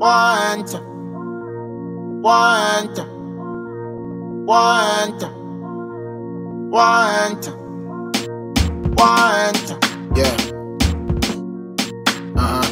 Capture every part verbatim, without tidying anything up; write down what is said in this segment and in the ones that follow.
Want, want, want, want, want. Yeah. Uh-huh.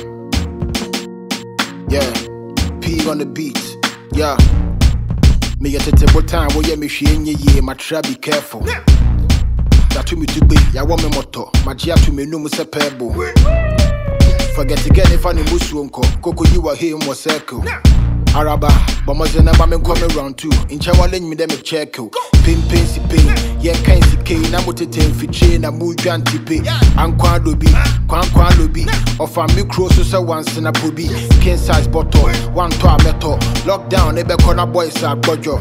Yeah. P on the beat. Yeah. Me get a table time where you me sheen ye my try be careful. That to me to be ya want me moto. My jia to me no mu se pebble. Forget again if I need musuonko. Koko you are here more circle. Araba, but my zena mama come around too. In Chawalin me them a check. Pin pin si pin. Yeah, kind si kay. Namote ten fi chain. Na mu jan tipe. Ankwan lobi. Kwan kwan lobi. Offer me cross so once in a pubi. King size bottle. One to a metal. Lockdown. Ebe corner boys are bojo.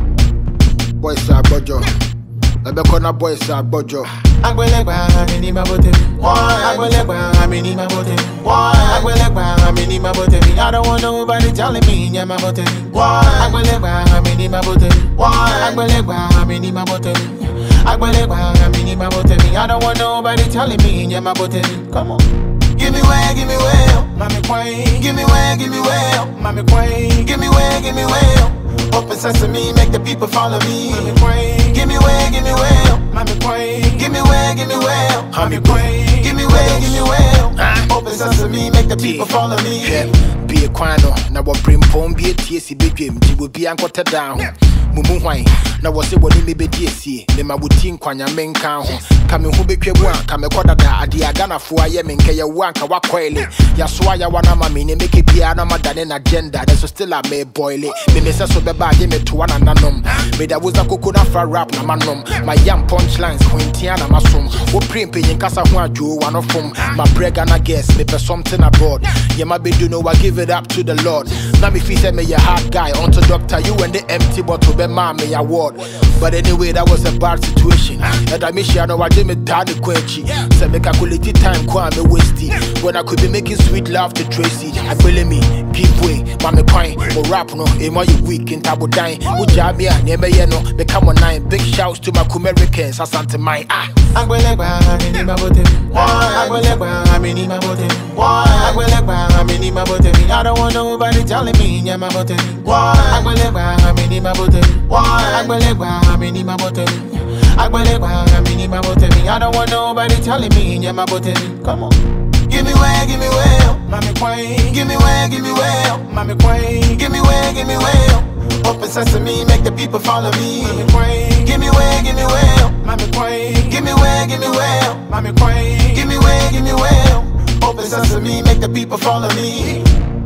Boys are bojo. Ebe corner boys are bojo. Agbelegba amini mabote. Agbelegba amini mabote. Agbelegba amini mabote. I don't want nobody telling me nya mabote. Agbelegba amini mabote. Agbelegba amini mabote. Agbelegba amini mabote. I don't want nobody telling me nya mabote. Come on. Give me way, give me way, mommy queen. Give me way, give me way, mommy queen. Give me way, give me way. Open sesame, make the people follow me. Mommy queen. Give me way, give me way, mommy queen. Give me way, give me way, mommy queen. Give me way, give me way. Open sesame, make the people follow me. Be a quano, now what bring phone be a T S C big game. You will be anchored down. Mumu wine, now was it what he may be D S C. Then my routine quanya main count. Coming who be one, come a quarter da, the agana for a yemen, kaya wanka wakwele. Yaswaya wana mammy, make it piano than an agenda. There's still a may boil it. Me miss us the bag, give me to one and unknown. Made a was a coconut for rap, na manum. My young punchlines, Quintiana Masum. Who print paying Casa Juan, one of them. My break and I guess, me for something abroad. Yeah, my baby, you know, I give it up to the Lord. Now, if he said me a hard guy, onto doctor, you and the empty bottle, be mommy award. But anyway, that was a bad situation. And I miss you, I know I did me daddy quenchi. So make a quality time, kwa me wasty. When I could be making sweet love to Tracy. I believe me, give way, mommy coin, or rap no, a more week in Tabo Dine. Ujabia, never no, become a nine. Big shouts to my Americans, Asante Mai. Ah, Agbelegba amini mabote. Agbelegba amini mabote. Agbelegba amini mabote. I don't want nobody telling me nya mabote. Agbelegba amini mabote. Agbelegba amini mabote. Agbelegba amini mabote. I don't want nobody telling me nya mabote. Come on. Give me way, give me way, mommy queen. Give me way, give me way, mommy queen. Give me way, give me way. Open sesame, make the people follow me. Mommy queen. Give me way, give me way, mommy queen. Give me way, give me way, mommy queen. Give me way, give me way. Open sesame, make the people follow me.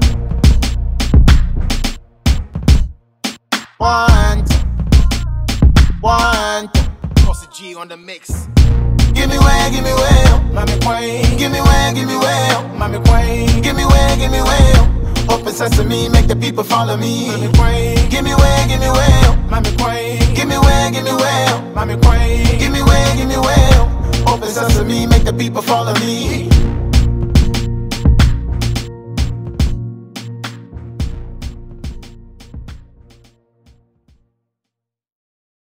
Want, want. Boss G on the mix. Give me way, give me way, mommy queen. Give me way, give me way, mommy queen. Give me way, give me way. Open sesame, make the people follow me. Mommy queen. Give me way, give me way, mommy queen. Give me way, give me way, mommy queen. Give me way, give me way. Open sesame, make the people follow me.